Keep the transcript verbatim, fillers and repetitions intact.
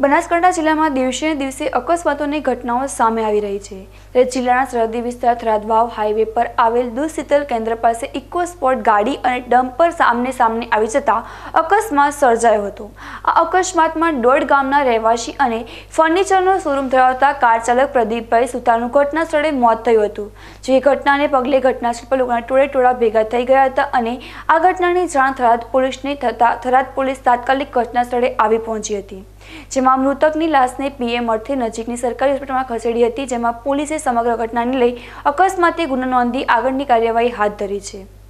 બનાસકાંઠા જિલ્લામાં દિવસે દિવસે અકસ્માતોની ઘટનાઓ સામે આવી રહી છે ત્યારે જિલ્લાના સરહદી વિસ્તાર થરાદવાવ હાઈવે પર આવેલ દૂધ શીતલ કેન્દ્ર પાસે ઇકો સ્પોર્ટ ગાડી અને ડમ્પર સામને સામને આવી જતા અકસ્માત સર્જાયો હતો। આ અકસ્માતમાં દોડ ગામના રહેવાસી અને ફર્નિચરનો શોરૂમ ધરાવતા કાર ચાલક પ્રદીપભાઈ સુતારનું ઘટના સ્થળે મોત થયું હતું। જે ઘટનાને પગલે ઘટનાસ્થળ પર લોકોના ટોળે ટોળા ભેગા થઈ ગયા હતા અને આ ઘટનાની જાણ થરાદ પોલીસને થતા થરાદ પોલીસ તાત્કાલિક ઘટના સ્થળે આવી પહોંચી હતી, જેમાં મૃતકની લાશને પીએમ અર્થે નજીકની સરકારી હોસ્પિટલમાં ખસેડી હતી, જેમાં પોલીસે સમગ્ર ઘટનાને લઈ અકસ્માતે ગુનો નોંધી આગળની કાર્યવાહી હાથ ધરી છે।